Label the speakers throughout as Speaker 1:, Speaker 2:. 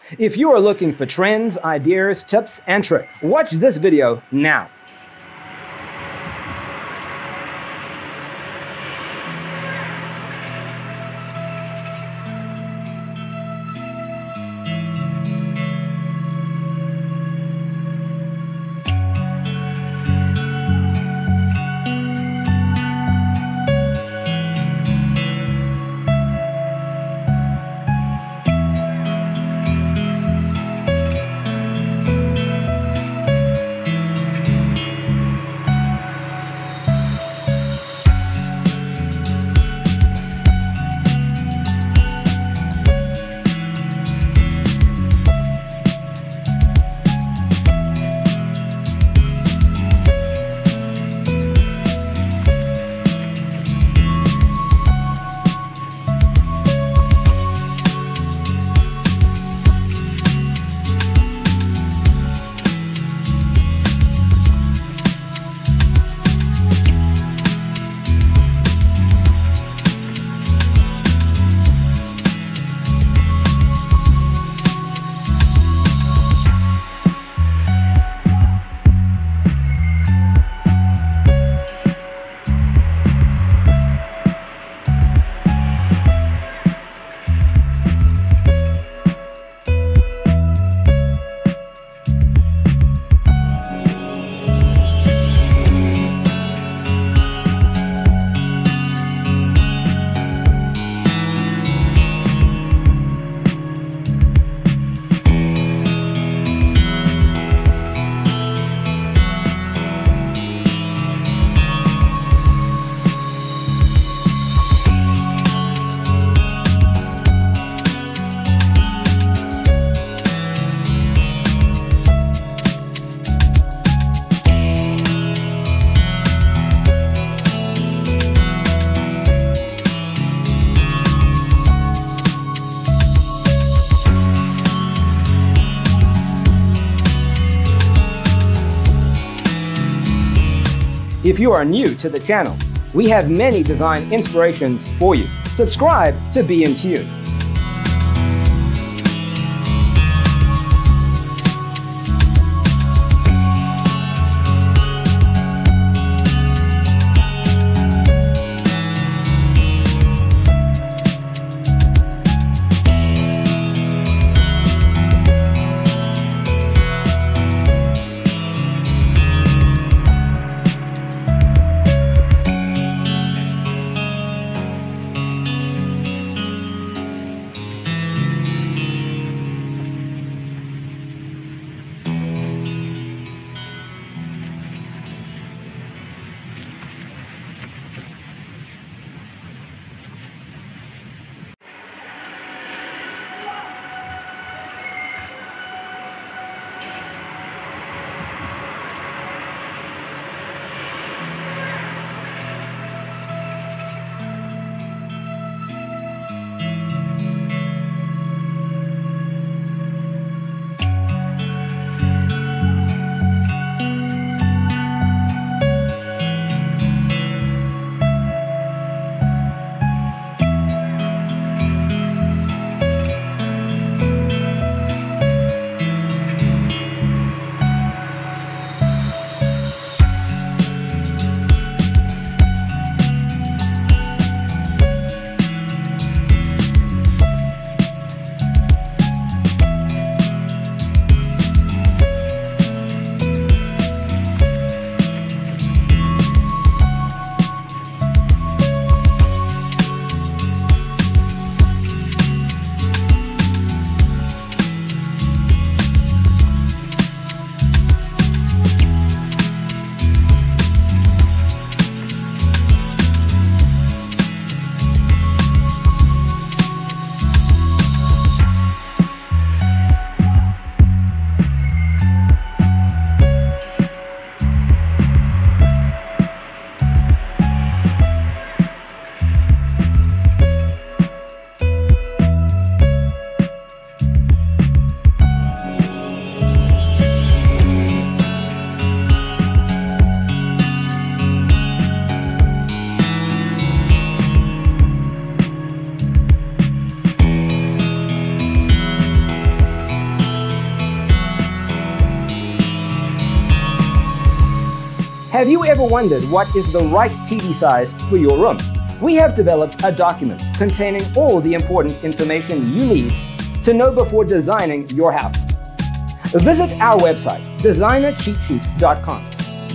Speaker 1: If you are looking for trends, ideas, tips, and tricks, watch this video now. If you are new to the channel, we have many design inspirations for you. Subscribe to be in tune. Have you ever wondered what is the right TV size for your room? We have developed a document containing all the important information you need to know before designing your house. Visit our website, designercheatsheet.com.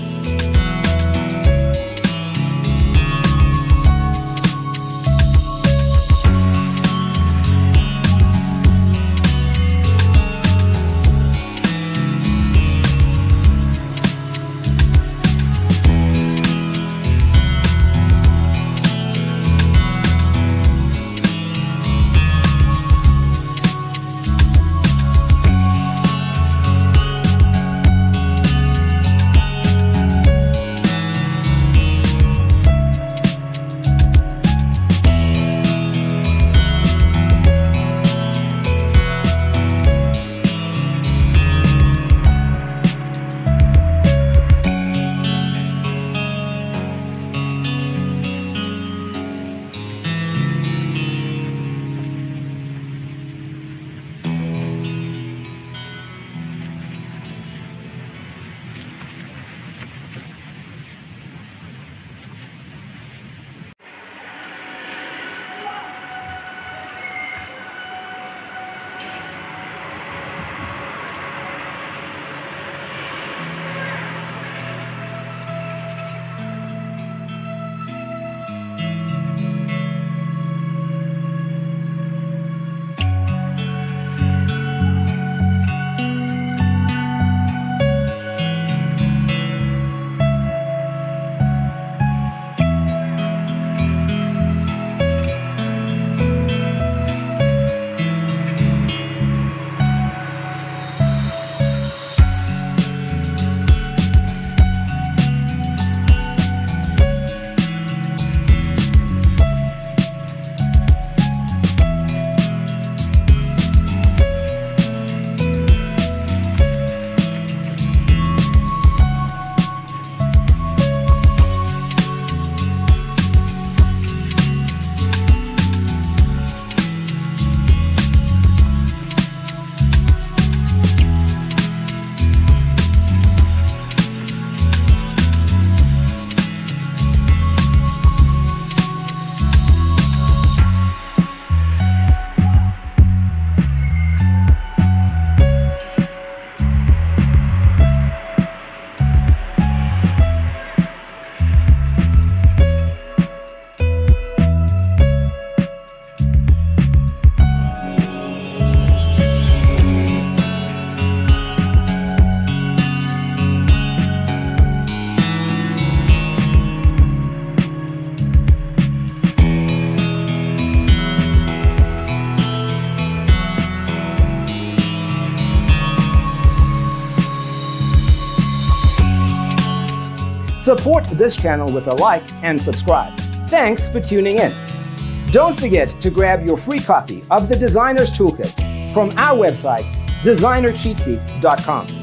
Speaker 1: Support this channel with a like and subscribe. Thanks for tuning in. Don't forget to grab your free copy of the Designer's Toolkit from our website, designercheatsheet.com.